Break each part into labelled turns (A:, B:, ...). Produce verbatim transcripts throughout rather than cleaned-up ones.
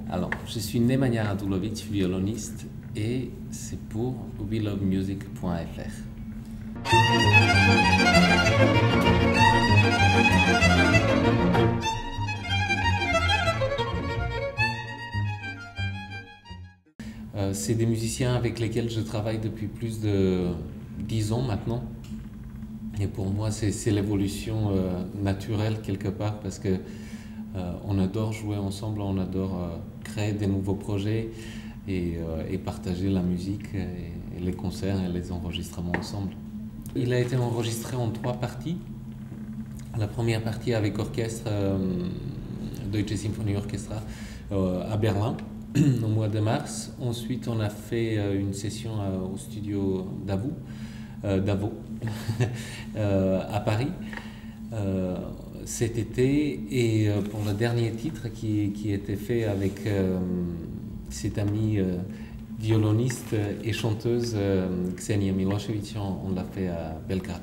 A: Alors, je suis Nemanja Radulović, violoniste, et c'est pour we love music point f r. Euh, c'est des musiciens avec lesquels je travaille depuis plus de dix ans maintenant. Et pour moi, c'est l'évolution euh, naturelle quelque part parce que euh, on adore jouer ensemble, on adore euh, créer des nouveaux projets et, euh, et partager la musique et, et les concerts et les enregistrements ensemble. Il a été enregistré en trois parties. La première partie avec orchestre, euh, Deutsche Symphonie Orchestra euh, à Berlin au mois de mars. Ensuite, on a fait euh, une session euh, au studio Davout. Euh, Davo euh, à Paris euh, cet été, et euh, pour le dernier titre qui, qui était fait avec euh, cette amie euh, violoniste et chanteuse euh, Ksenia Milošević, on, on l'a fait à Belgrade.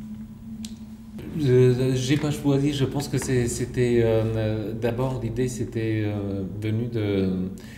A: Je n'ai pas choisi, je pense que c'était euh, d'abord l'idée c'était euh, venu de,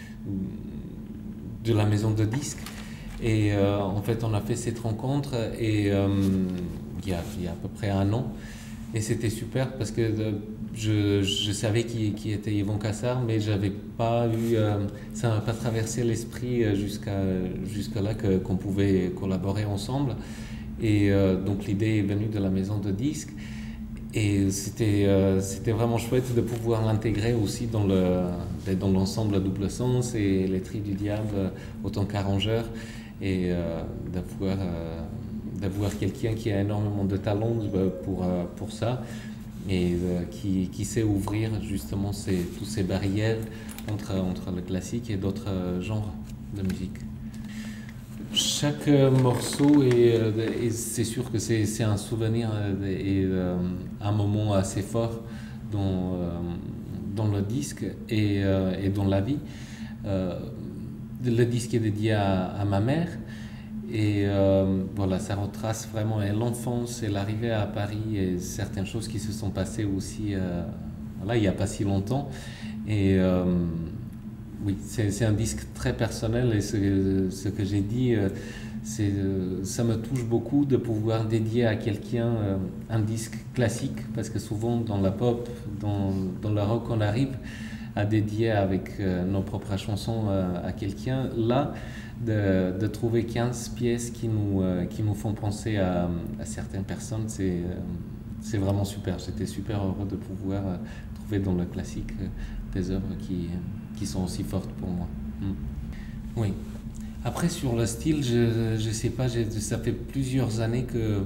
A: de la maison de disques. Et euh, en fait, on a fait cette rencontre et, euh, il, y a, il y a à peu près un an. Et c'était super parce que euh, je, je savais qui, qui était Yvon Cassard, mais j'avais pas eu, euh, ça m'a pas traversé l'esprit jusqu'à jusqu'à là que, qu'on pouvait collaborer ensemble. Et euh, donc l'idée est venue de la maison de disques. Et c'était euh, c'était vraiment chouette de pouvoir l'intégrer aussi dans le dans l'ensemble à double sens et les Tris du Diable autant qu'arrangeur. Et euh, d'avoir euh, d'avoir quelqu'un qui a énormément de talent pour, euh, pour ça et euh, qui, qui sait ouvrir justement ces, toutes ces barrières entre, entre le classique et d'autres genres de musique. Chaque morceau, et, et c'est sûr que c'est un souvenir et euh, un moment assez fort dans, euh, dans le disque et, euh, et dans la vie. Euh, Le disque est dédié à, à ma mère et euh, voilà, ça retrace vraiment l'enfance et l'arrivée à Paris et certaines choses qui se sont passées aussi euh, voilà, il n'y a pas si longtemps. Et euh, oui, c'est un disque très personnel et ce, ce que j'ai dit, euh, ça me touche beaucoup de pouvoir dédier à quelqu'un euh, un disque classique parce que souvent dans la pop, dans, dans le rock, on arrive à dédier avec euh, nos propres chansons euh, à quelqu'un. Là, de, de trouver quinze pièces qui nous, euh, qui nous font penser à, à certaines personnes, c'est euh, c'est vraiment super. J'étais super heureux de pouvoir euh, trouver dans le classique euh, des œuvres qui, qui sont aussi fortes pour moi. Mm. Oui. Après, sur le style, je ne sais pas, ça fait plusieurs années que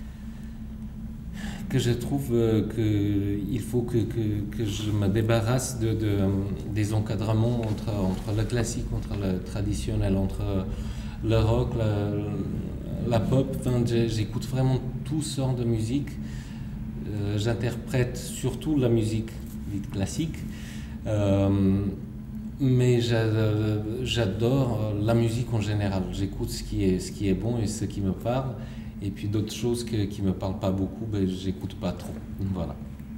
A: que je trouve euh, qu'il faut que, que, que je me débarrasse de, de, des encadrements entre, entre le classique, entre le traditionnel, entre le rock, la, la pop. Enfin, j'écoute vraiment toutes sortes de musique. Euh, J'interprète surtout la musique dite classique, euh, mais j'adore la musique en général. J'écoute ce qui est, ce qui est bon et ce qui me parle. Et puis d'autres choses que, qui ne me parlent pas beaucoup, ben, j'écoute pas trop. Voilà.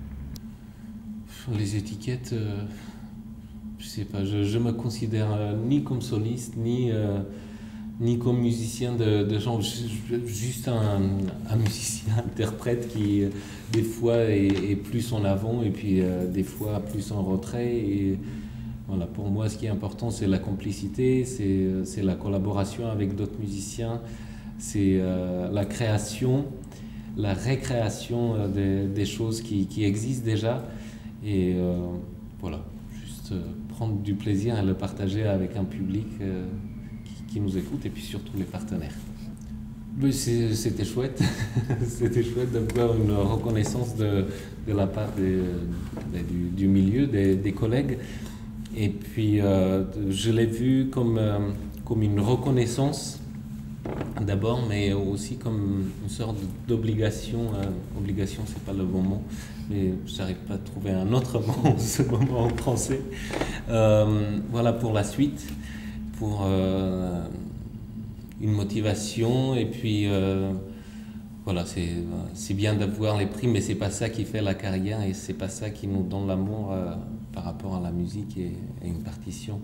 A: Les étiquettes, euh, je sais pas, je, je me considère euh, ni comme soliste, ni, euh, ni comme musicien de, de genre, juste un, un musicien interprète qui, euh, des fois, est, est plus en avant et puis euh, des fois plus en retrait. Et voilà, pour moi, ce qui est important, c'est la complicité, c'est la collaboration avec d'autres musiciens. C'est euh, la création, la récréation euh, des, des choses qui, qui existent déjà. Et euh, voilà, juste euh, prendre du plaisir et le partager avec un public euh, qui, qui nous écoute et puis surtout les partenaires. C'était chouette, c'était chouette d'avoir une reconnaissance de, de la part des, des, du, du milieu, des, des collègues. Et puis euh, je l'ai vu comme, euh, comme une reconnaissance d'abord, mais aussi comme une sorte d'obligation. Euh, obligation, c'est pas le bon mot, mais j'arrive pas à trouver un autre mot en ce moment en français. Euh, voilà, pour la suite, pour euh, une motivation, et puis euh, voilà, c'est bien d'avoir les prix, mais c'est pas ça qui fait la carrière et c'est pas ça qui nous donne l'amour. Euh, par rapport à la musique et, et une partition.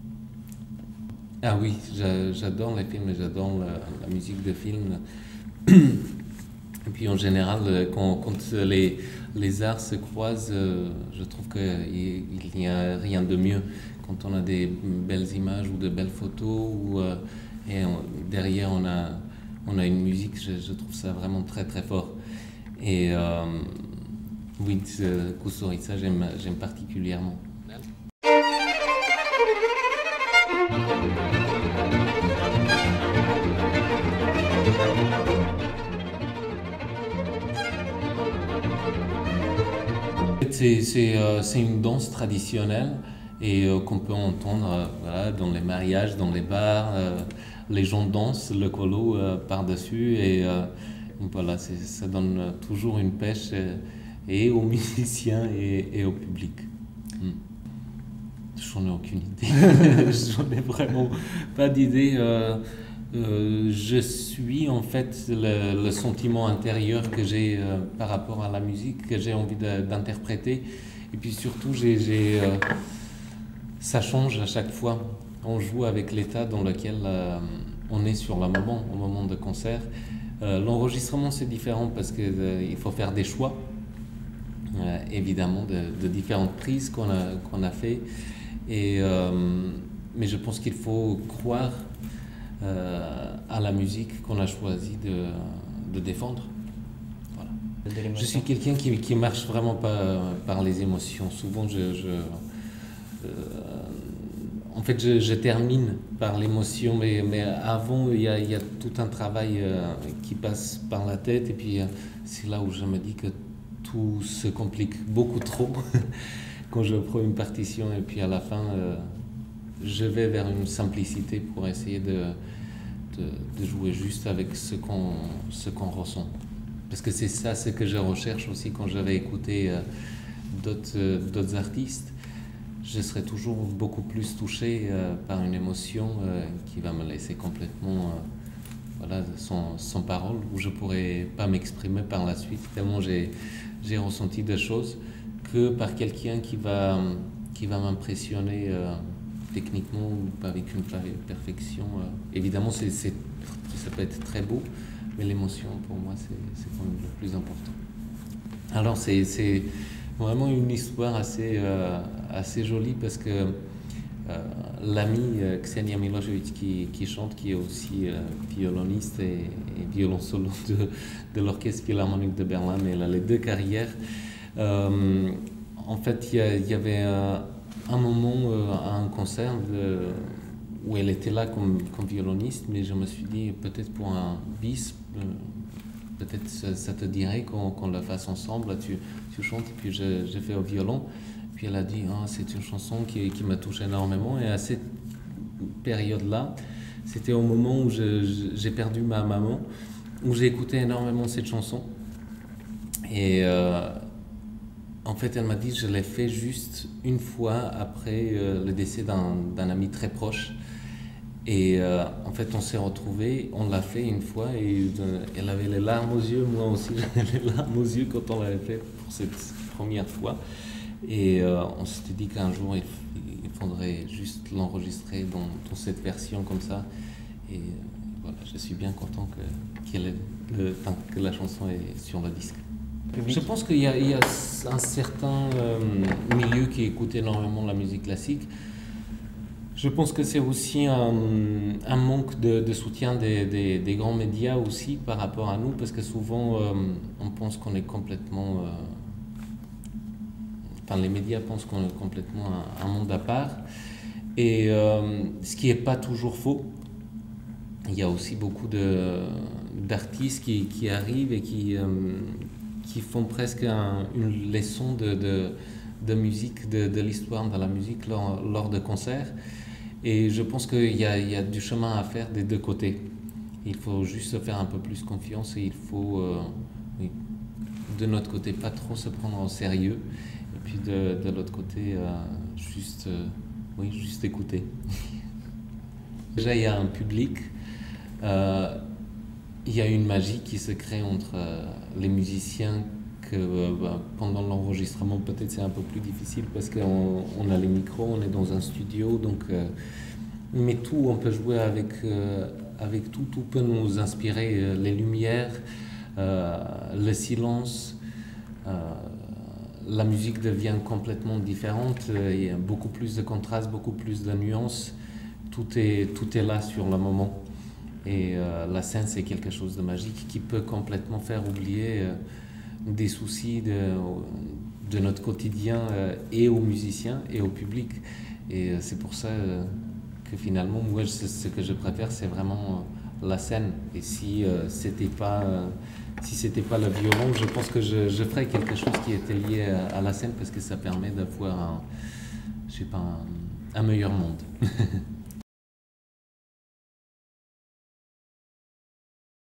A: Ah oui, j'adore les films et j'adore la, la musique de films. Et puis en général, quand, quand les, les arts se croisent, je trouve qu'il n'y a rien de mieux. Quand on a des belles images ou de belles photos, ou, et on, derrière on a, on a une musique, je, je trouve ça vraiment très très fort. Et euh, oui, Kusturica, j'aime particulièrement. C'est euh, une danse traditionnelle et euh, qu'on peut entendre euh, voilà, dans les mariages, dans les bars. Euh, les gens dansent le colo euh, par-dessus et euh, voilà, ça donne toujours une pêche euh, et aux musiciens et, et au public. Hmm. J'en ai aucune idée. J'en ai vraiment pas d'idée. Euh, Euh, je suis en fait le, le sentiment intérieur que j'ai euh, par rapport à la musique, que j'ai envie d'interpréter. Et puis surtout, j'ai, j'ai, euh, ça change à chaque fois. On joue avec l'état dans lequel euh, on est sur le moment, au moment de concert. Euh, L'enregistrement, c'est différent parce qu'il euh, faut faire des choix, euh, évidemment, de, de différentes prises qu'on a, qu'on a fait. Et, euh, mais je pense qu'il faut croire Euh, à la musique qu'on a choisi de, de défendre. Voilà. Je suis quelqu'un qui, qui marche vraiment pas par les émotions. Souvent, je, je euh, en fait, je, je termine par l'émotion, mais, mais avant, il y, a, il y a tout un travail euh, qui passe par la tête, et puis euh, c'est là où je me dis que tout se complique beaucoup trop quand je prends une partition, et puis à la fin, euh, je vais vers une simplicité pour essayer de, de, de jouer juste avec ce qu'on ce qu'on ressent. Parce que c'est ça ce que je recherche aussi quand je vais écouter euh, d'autres euh, d'autres artistes. Je serai toujours beaucoup plus touché euh, par une émotion euh, qui va me laisser complètement euh, voilà, sans, sans parole, où je ne pourrai pas m'exprimer par la suite, tellement j'ai j'ai ressenti des choses, que par quelqu'un qui va, qui va m'impressionner euh, techniquement ou avec une perfection. Euh, évidemment, c'est, c'est, ça peut être très beau, mais l'émotion, pour moi, c'est quand même le plus important. Alors, c'est vraiment une histoire assez, euh, assez jolie parce que euh, l'ami euh, Ksenia Milosevic qui, qui chante, qui est aussi euh, violoniste et, et violon solo de, de l'Orchestre Philharmonique de Berlin, mais elle a les deux carrières. Euh, en fait, il y, y avait euh, un moment euh, à un concert de, où elle était là comme, comme violoniste, mais je me suis dit peut-être pour un bis, euh, peut-être ça, ça te dirait qu'on qu'on le fasse ensemble. Tu, tu chantes et puis je, je fais au violon. Puis elle a dit oh, c'est une chanson qui, qui me touche énormément. Et à cette période-là, c'était au moment où j'ai perdu ma maman, où j'ai écouté énormément cette chanson. Et euh, en fait, elle m'a dit je l'ai fait juste une fois après euh, le décès d'un ami très proche. Et euh, en fait, on s'est retrouvés, on l'a fait une fois et euh, elle avait les larmes aux yeux, moi aussi j'avais les larmes aux yeux quand on l'avait fait pour cette première fois. Et euh, on s'était dit qu'un jour il, il faudrait juste l'enregistrer dans, dans cette version comme ça. Et euh, voilà, je suis bien content que, qu'il ait le, enfin, que la chanson est sur le disque. Je pense qu'il y, y a un certain euh, milieu qui écoute énormément la musique classique. Je pense que c'est aussi un, un manque de, de soutien des, des, des grands médias aussi par rapport à nous, parce que souvent euh, on pense qu'on est complètement... Euh, enfin, les médias pensent qu'on est complètement un, un monde à part, et euh, ce qui n'est pas toujours faux. Il y a aussi beaucoup d'artistes qui, qui arrivent et qui, euh, qui font presque un, une leçon de, de, de musique, de, de l'histoire de la musique lors, lors de concerts. Et je pense qu'il y a, il y a du chemin à faire des deux côtés. Il faut juste se faire un peu plus confiance et il faut, euh, oui, de notre côté, pas trop se prendre au sérieux. Et puis de, de l'autre côté, euh, juste, euh, oui, juste écouter. Déjà, il y a un public. Euh, il y a une magie qui se crée entre euh, les musiciens que euh, bah, pendant l'enregistrement, peut-être c'est un peu plus difficile parce qu'on on a les micros, on est dans un studio, donc euh, mais tout, on peut jouer avec, euh, avec tout, tout peut nous inspirer, euh, les lumières, euh, le silence, euh, la musique devient complètement différente, euh, il y a beaucoup plus de contraste, beaucoup plus de nuances, tout est, tout est là sur le moment. Et euh, la scène, c'est quelque chose de magique qui peut complètement faire oublier euh, des soucis de, de notre quotidien euh, et aux musiciens et au public. Et euh, c'est pour ça euh, que finalement, moi, ce, ce que je préfère, c'est vraiment euh, la scène. Et si euh, c'était pas, euh, si c'était pas le violon, je pense que je, je ferais quelque chose qui était lié à, à la scène parce que ça permet d'avoir un, je sais pas, un, un meilleur monde.